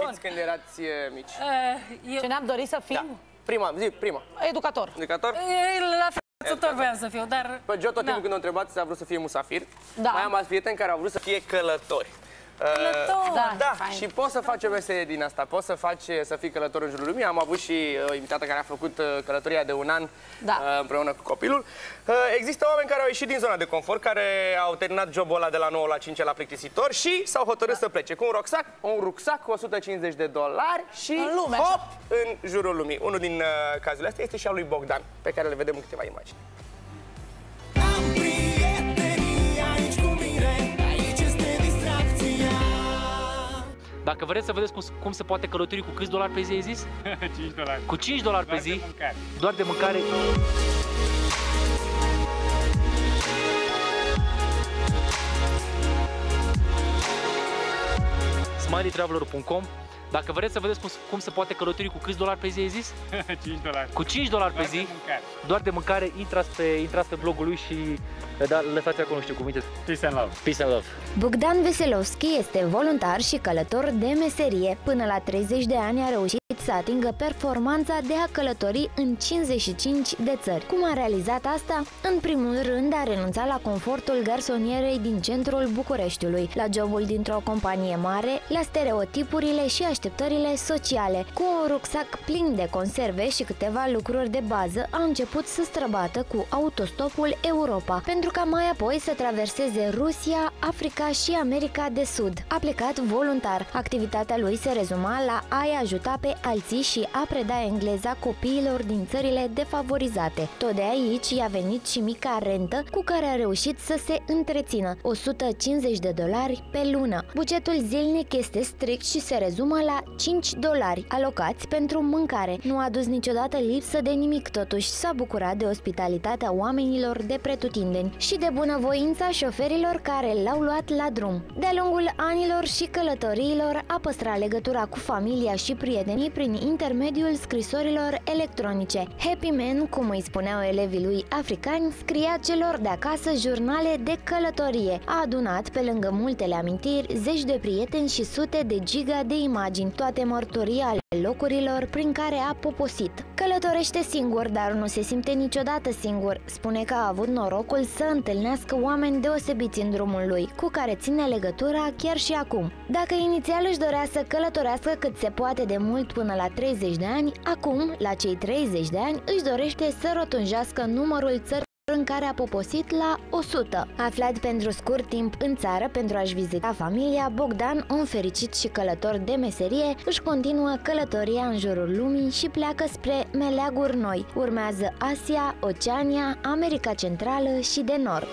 doriți când erați mici? Ce ne-am dorit să fim? Da. Prima. Educator. Educator? La învățător voiam să fiu, dar... Pe Gio, tot timpul când o întrebați, a vrut să fie musafir. Da. Mai am alți prieteni care au vrut să fie călători. Da, și poți să faci o meserie din asta, poți să fii călător în jurul lumii. Am avut și o invitată care a făcut călătoria de un an împreună cu copilul. Există oameni care au ieșit din zona de confort, care au terminat jobul ăla de la 9 la 5 la plictisitor și s-au hotărât să plece cu un rucsac cu $150 și în lume, hop, în jurul lumii. Unul din cazurile astea este și al lui Bogdan, pe care le vedem în câteva imagini. Dacă vreți să vedeți cum se poate călători cu câți dolari pe zi, ai zis? 5 dolari. Cu 5 dolari pe zi? Doar de mâncare. Doar de mâncare. SmileyTraveler.com. Dacă vreți să vedeți cum se poate călători cu câți dolari pe zi, ai zis? 5 dolari. Cu 5 dolari pe zi? Doar de mâncare. Intrați pe blogul lui și lăsați acolo niște cuvinte. Peace and love. Peace and love. Bogdan Veselovski este voluntar și călător de meserie. Până la 30 de ani a reușit să atingă performanța de a călători în 55 de țări. Cum a realizat asta? În primul rând a renunțat la confortul garsonierei din centrul Bucureștiului, la jobul dintr-o companie mare, la stereotipurile și așteptările sociale. Cu un rucsac plin de conserve și câteva lucruri de bază, a început să străbată cu autostopul Europa, pentru ca mai apoi să traverseze Rusia, Africa și America de Sud. A plecat voluntar. Activitatea lui se rezuma la a-i ajuta pe alții și a preda engleza copiilor din țările defavorizate. Tot de aici i-a venit și mica rentă cu care a reușit să se întrețină, $150 pe lună. Bugetul zilnic este strict și se rezumă la $5 alocați pentru mâncare. Nu a dus niciodată lipsă de nimic, totuși s-a bucurat de ospitalitatea oamenilor de pretutindeni și de bunăvoința șoferilor care l-au luat la drum. De-a lungul anilor și călătoriilor a păstrat legătura cu familia și prietenii prin intermediul scrisorilor electronice. Happy Man, cum îi spuneau elevii lui africani, scria celor de acasă jurnale de călătorie. A adunat, pe lângă multele amintiri, zeci de prieteni și sute de giga de imagini, toate mărturii ale locurilor prin care a poposit. Călătorește singur, dar nu se simte niciodată singur. Spune că a avut norocul să întâlnească oameni deosebiți în drumul lui, cu care ține legătura chiar și acum. Dacă inițial își dorea să călătorească cât se poate de mult până la 30 de ani, acum, la cei 30 de ani, își dorește să rotunjească numărul țărilor în care a poposit la 100. Aflat pentru scurt timp în țară pentru a-și vizita familia, Bogdan, un fericit și călător de meserie, își continuă călătoria în jurul lumii și pleacă spre meleaguri noi. Urmează Asia, Oceania, America Centrală și de Nord.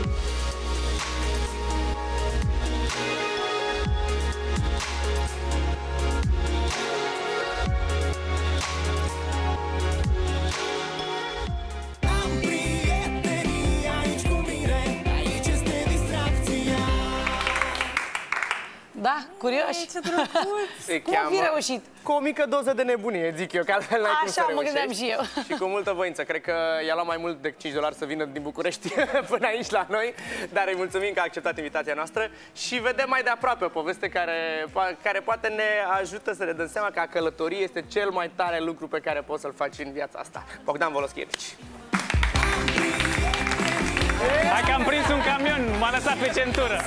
Da, curioși. Ce drăguț! Cum a fi reușit? Cu o mică doză de nebunie, zic eu, că altfel n-ai cum să Așa mă reușești. gândeam și eu. Și cu multă voință. Cred că i-a luat mai mult de $5 să vină din București până aici la noi, dar îi mulțumim că a acceptat invitația noastră și vedem mai de aproape o poveste care poate ne ajută să ne dăm seama că a călătorie este cel mai tare lucru pe care poți să-l faci în viața asta. Bogdan Voloschievici. Hai că am prins un camion, m-a lăsat pe centură.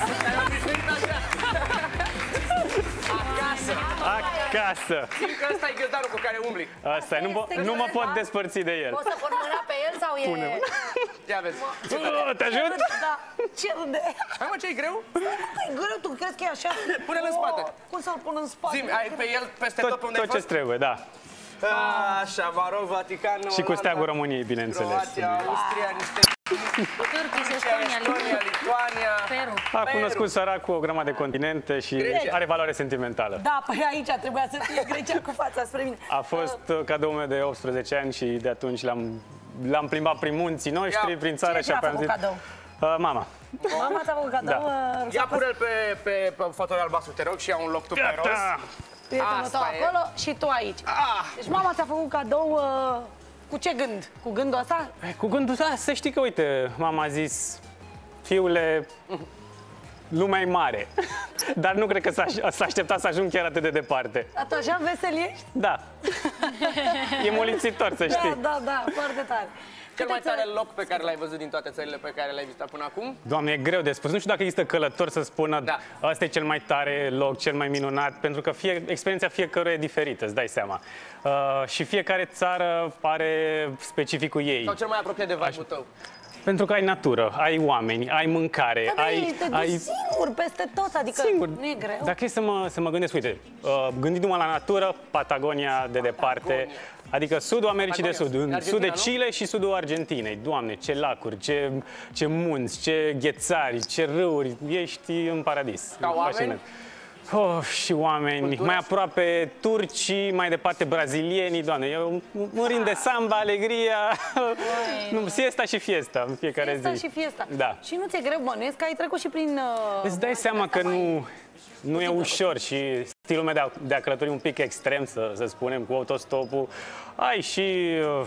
Acasă. Simt că ăsta e găzdarul cu care umbli. Asta e, nu mă pot despărți de el. Poți să pun mâna pe el sau e... Ia vezi. Te ajut? Da. Ce râde? Hai mă, ce-i greu? E greu, tu crezi că e așa? Pune-l în spate. Cum să-l pun în spate? Zi-mi, ai pe el peste tot pe unde ai Tot ce fost? trebuie, da. Așa, Maroc, Vatican, Și cu steagul României, bineînțeles. Croația, Austria, niște... Turcia, Estonia, Lituania, Peru. A cunoscut săracul o grămadă de continente și are valoare sentimentală. Da, păi aici trebuia să fie Grecia cu fața spre mine. A fost cadoul meu de 18 ani și de atunci l-am plimbat prin munții noștri, prin țară și apoi am zis... cadou? Mama. Mama ți-a făcut cadou? Da. Ia pune-l pe fotoliu albastru, te rog, și ia un loc tu pe roz. Prietenul tău acolo și tu aici. Deci mama ți-a făcut cadou cu ce gând? Cu gândul ăsta? Cu gândul ăsta, să știi că, uite, mama a zis, fiule, lumea e mare, dar nu cred că s-a așteptat să ajung chiar atât de departe. Tu așa vesel ești? Da. E molipsitor, să știi. Da, foarte tare. Cel mai tare loc pe care l-ai văzut din toate țările pe care le-ai vizitat până acum? Doamne, e greu de spus. Nu știu dacă există călător să spună ăsta e cel mai tare loc, cel mai minunat, pentru că experiența fiecăruia e diferită, îți dai seama. Și fiecare țară are specificul ei. Sau cel mai apropiat de vibe-ul tău? Pentru că ai natură, ai oameni, ai mâncare, ai singur peste tot, adică singur. Nu e greu. Dacă e să mă gândesc, uite, gândindu-mă la natură, Patagonia de departe, adică sudul Americii de Sud, în sud de Chile și sudul Argentinei. Doamne, ce lacuri, ce munți, ce ghețari, ce râuri, ești în paradis. Ca oameni? Și oameni, cultura? Mai aproape turcii, mai departe brazilienii, Doamne, eu un rind de samba, alegria, siesta și fiesta în fiecare zi. Siesta și fiesta. Da. Și nu ți-e greu, bănuiesc că ai trecut și prin... Îți dai seama că nu e ușor și stilul meu de a călători un pic extrem, să spunem, cu autostopul. Ai și...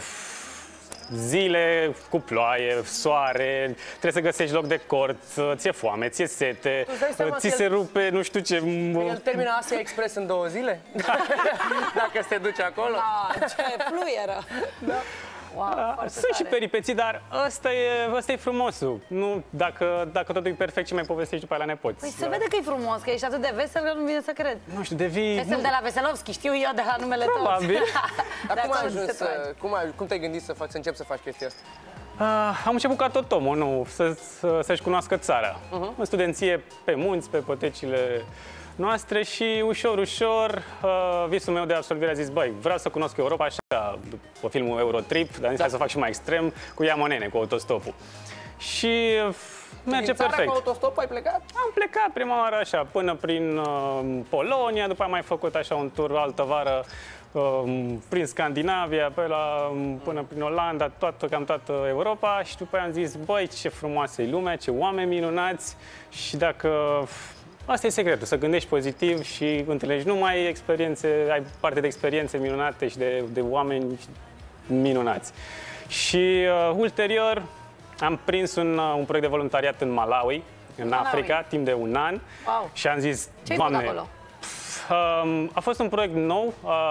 zile cu ploaie, soare, trebuie să găsești loc de cort, ți-e foame, ți-e sete, ți se rupe, nu știu ce... El termină Asia Express în 2 zile? Dacă se duce acolo? Da, ce fluieră! Da. Wow, sunt și peripeții, dar ăsta e frumosul. Nu, dacă totul e perfect, ce mai povestești după aia la nepoți. Păi se vede că e frumos, că ești atât de vesel că nu vine să cred. Nu știu, devii... Vesel de la Veselovski, știu eu de la numele tău. Probabil. Dar cum te-ai gândit să începi să faci chestia asta? Am început ca tot omul, să-și cunoască țara. În studenție, pe munți, pe potecile noastre și ușor, visul meu de absolvire a zis, băi, vreau să cunosc Europa așa, după filmul Eurotrip, dar zis să fac și mai extrem, cu Iamonene, cu autostopul. Și merge perfect. Cu autostop ai plecat? Am plecat prima oară așa, până prin Polonia, după am mai făcut așa un tur altă vară prin Scandinavia, până prin Olanda, cam toată Europa și după aia am zis, băi, ce frumoasă e lumea, ce oameni minunați și dacă... Asta e secretul, să gândești pozitiv și întâlnești numai experiențe, ai parte de experiențe minunate și de oameni minunați. Și ulterior am prins un proiect de voluntariat în Malawi, în Africa, timp de 1 an. Wow. Și am zis, ce-ai făcut acolo? A fost un proiect nou,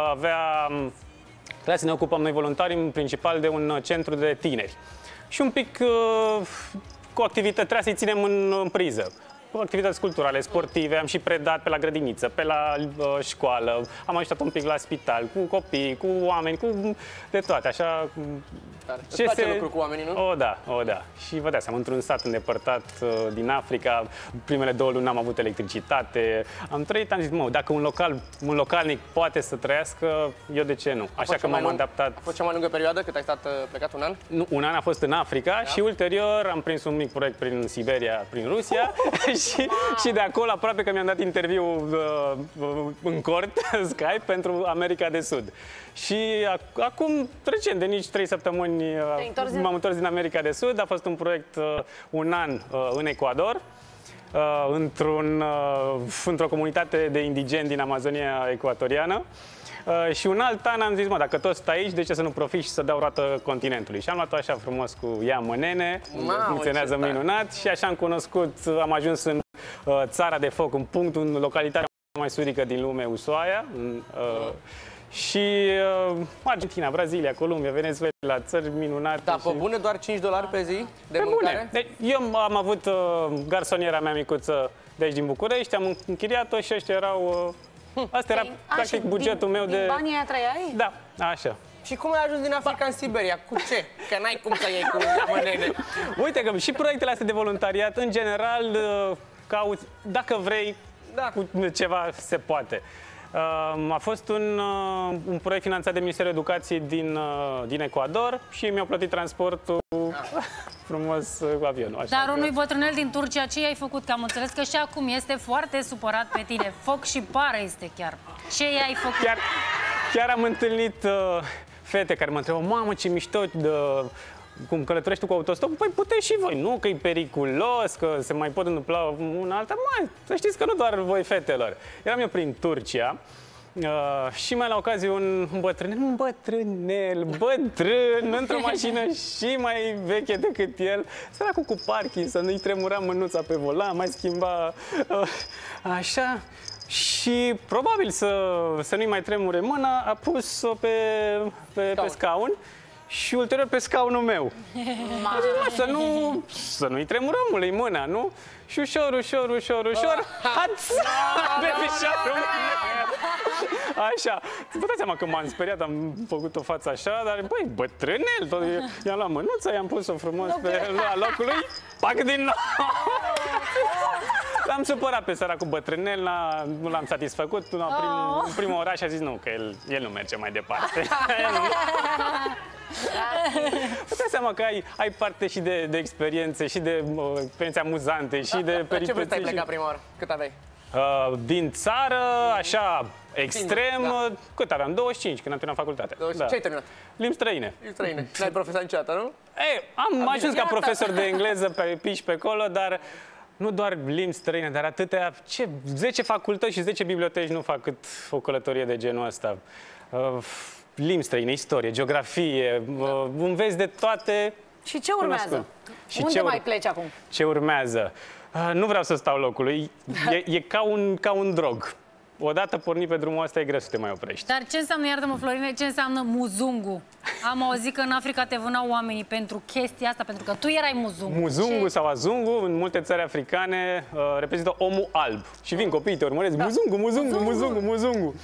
trebuia să ne ocupăm noi voluntari în principal de un centru de tineri. Și un pic cu activități, trebuia să-i ținem în priză. Activități culturale, sportive, am și predat pe la grădiniță, pe la școală, am ajutat un pic la spital, cu copii, cu oameni, cu de toate, așa... Îți place lucru cu oamenii, nu? O, da. Și vă dați seama, într-un sat îndepărtat din Africa, primele 2 luni n-am avut electricitate, am trăit, am zis, dacă un localnic poate să trăiască, eu de ce nu? Așa că m-am adaptat. A fost cea mai lungă perioadă cât ai stat plecat, 1 an? Nu, 1 an a fost în Africa și ulterior am prins un mic proiect prin Siberia, prin Rusia și de acolo aproape că mi-am dat interviu în cort, Skype, pentru America de Sud. Și acum, recent, de nici 3 săptămâni, m-am întors din America de Sud. A fost un proiect 1 an în Ecuador, într-o comunitate de indigeni din Amazonia ecuatoriană. Și un alt an am zis, dacă tot stai aici, de ce să nu profit și să dau roată continentului? Și am luat-o așa frumos cu Iamonene, funcționează minunat și așa am cunoscut, am ajuns în Țara de Foc, în localitatea mai sudică din lume, Ushuaia. Și Argentina, Brazilia, Columbia, Venezuela, țări minunate. Da, pe bune, doar $5 pe zi de mâncare? Deci, eu am avut garsoniera mea micuță de aici din București, am închiriat-o și ăștia erau... Asta era practic bugetul meu de... Din banii aia trăiai? Da, așa. Și cum ai ajuns din Africa în Siberia? Cu ce? Că n-ai cum să iei cu Iamonene. Uite că și proiectele astea de voluntariat, în general, cauți, dacă vrei, cu ceva se poate. A fost un proiect finanțat de Ministerul Educației din Ecuador și mi-au plătit transportul frumos cu avionul. Așa. Dar unui bătrânel din Turcia, ce i-ai făcut? Că am înțeles că și acum este foarte supărat pe tine. Foc și pară este chiar. Ce i-ai făcut? Chiar am întâlnit fete care mă întrebau, mamă, ce mișto, cum călătorești tu cu autostopul? Păi puteți și voi, nu că e periculos, că se mai pot întâmpla una alta. Mai, să știți că nu doar voi, fetelor. Eram eu prin Turcia Și mai la ocazie un bătrân, într-o mașină și mai veche decât el, săracul cu Parkinson, îi tremura mânuța pe volan, mai schimba așa. Și probabil să nu-i mai tremure mâna, a pus-o pe scaun și ulterior pe scaunul meu. Să nu-i tremură omului mâna, nu? Și ușor, așa. Vă dați seama că m-am speriat, am făcut o față așa, dar băi, bătrânel, i-am luat mânuța, i-am pus-o frumos pe locului, pac din nou. L-am supărat pe săracul bătrânel, nu l-am satisfăcut. În primul oraș a zis nu, că el nu merge mai departe. Vă dați seama că ai parte și de experiențe, și de experiențe amuzante, și de peripeții. Ce vârstă ai plecat prima oară? Cât aveai? Din țară, așa, extrem, cât aveam? 25, când am terminat facultatea. Da. Ce ai terminat? Limbi străine. Limbi străine. N-ai profesat niciodată, nu? Am ajuns ca profesor de engleză pe aici, pe acolo, dar nu doar limbi străine, dar atâtea, 10 facultăți și 10 biblioteci nu fac cât o călătorie de genul ăsta. Limbi străine, istorie, geografie, înveți de toate. Și ce urmează? Unde mai pleci acum? Ce urmează? Nu vreau să stau locului, e ca un drog. Odată pornit pe drumul ăsta e greu să te mai oprești. Dar ce înseamnă, iartă-mă Florine, ce înseamnă muzungu? Am auzit că în Africa te vânau oamenii pentru chestia asta, pentru că tu erai muzungu. Muzungu sau azungu, în multe țări africane, reprezintă omul alb. Și vin copiii, te urmăresc, muzungu.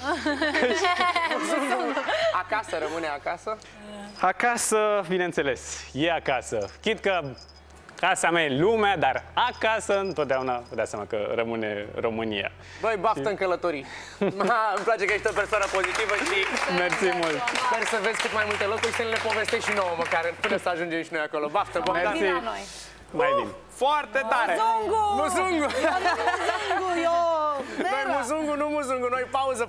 Acasă, rămâne acasă? Acasă, bineînțeles, e acasă. Chit că casa mea e lumea, dar acasă întotdeauna vă dați seama că rămâne România. Băi, baftă în călătorii. Îmi place că ești o persoană pozitivă și... Mersi mult! Sper să vezi cât mai multe locuri, să ne le povestești și nouă, măcar, până să ajungem și noi acolo. Baftă, Bogdan! Mai bine! Foarte tare! Muzungu! Noi muzungu, nu muzungu. Noi pauză